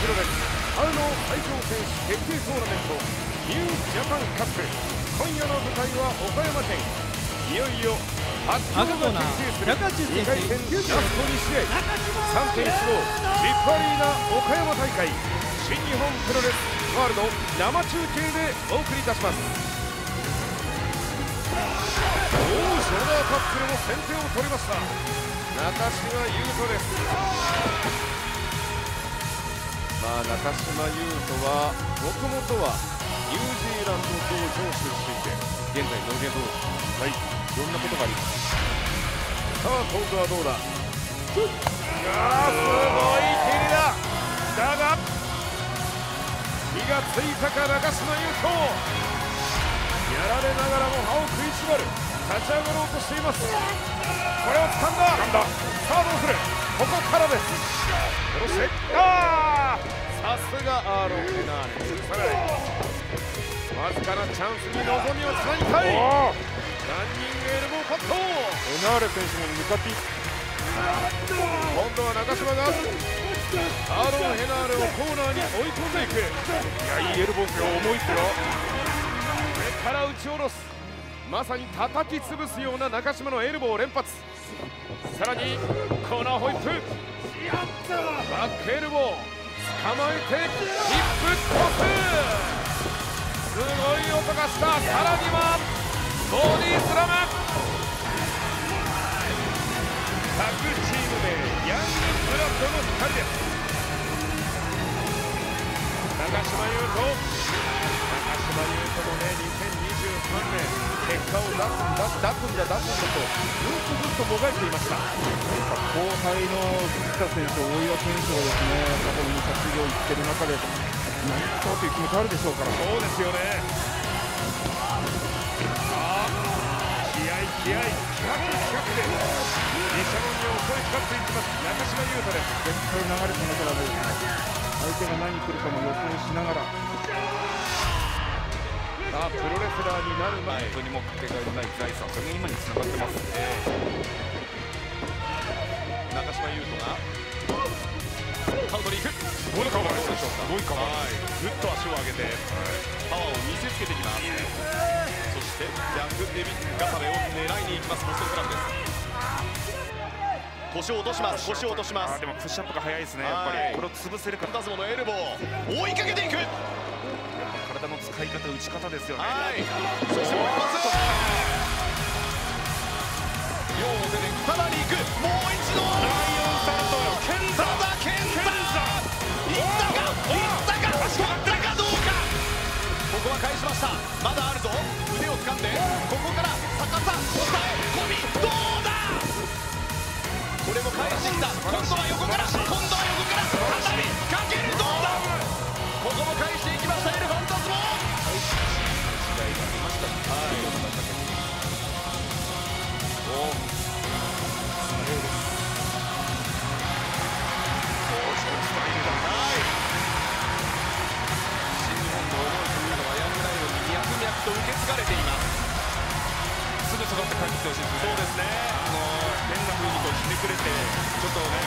プロレス春の最強選手決定トーナメントニュージャパンカップ。今夜の舞台は岡山県。いよいよ8強が決定する2回戦ラスト2試合 3.15 リップアリーナ岡山大会新日本プロレスワールド生中継でお送りいたします。ショルダータックルも先手を取りました中島裕翔です。中島裕翔はもともとはニュージーランド道場出身で現在野毛道場、いろんなことがあります。さあ今度はどうだ。すごい蹴りだ。だが火がついたか中島裕翔。やられながらも歯を食いしばる。立ち上がろうとしています。これを掴んだ。さあどうする。ここからです。そしてさすがアーロン・ヘナーレ許さない。わずかなチャンスに望みをつなぎたい。ランニングエルボーパット。ヘナーレ選手も向かっていく。今度は中島がアーロン・ヘナーレをコーナーに追い込んでいく。いいエルボーですよ。重いですよ。上から打ち下ろす。まさに叩き潰すような中島のエルボーを連発。さらにコーナーホイップ、バックエルボー捕まえてヒップトス。すごい音がした。さらにはボディスラム。タッグチーム名ヤングブラッドの2人です。中島裕翔もね、2023年結果を出すんだとずっともがいていました。 後輩の藤田選手、大岩選手がですね、過去に着業いってる中で何かという気持ちあるでしょうから。 そうですよね。気合でリシャモンに襲いかかっていきます中島裕翔です。 絶対流れてますからね。相手が何来るかも予想しながら。 さあプロレスラーになる前、 本当にもうかけがえのない財産、それが今につながってますね。中島裕翔がカウントに行く。 すごいカバーでしょうか。すごいカバー。 ぐっと足を上げてパワーを見せつけてきます。そしてジャック・デビッド固めを狙いに行きますボストンクラブです。腰を落とします。 でもプッシュアップが早いですね。やっぱりこれを潰せるか。 ダズモのエルボー追いかけていく。 体の使い方、打ち方ですよね。 そしてもう一発。両手でさらに行く。もう一度ライオンサルトよ。健太いったかどうか。ここは返しました。まだあるぞ。腕を掴んでここから逆さ抑え込みどうだ。これも返してきた。今度は横から再びかける。どうだ。ここも返していきました。エレファンタズモ。と受け継がれています。 すぐ育って帰ってきてほしいですね。 そうですね。 変な風にひねくれてちょっとね